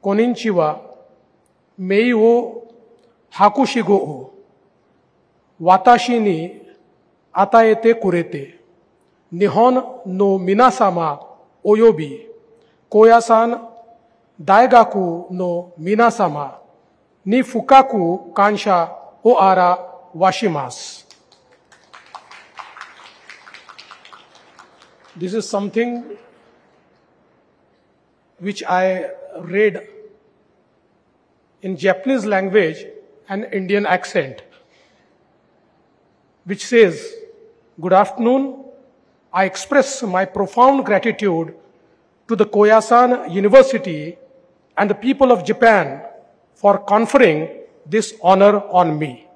konnichiwa, mei wo hakushigo o, watashi ni ataete kurete, nihon no minasama oyobi, koyasan daigaku no minasama, ni fukaku kansha o ara washimasu. This is something which I read in Japanese language and Indian accent, which says, "Good afternoon. I express my profound gratitude to the Koyasan University and the people of Japan for conferring this honor on me.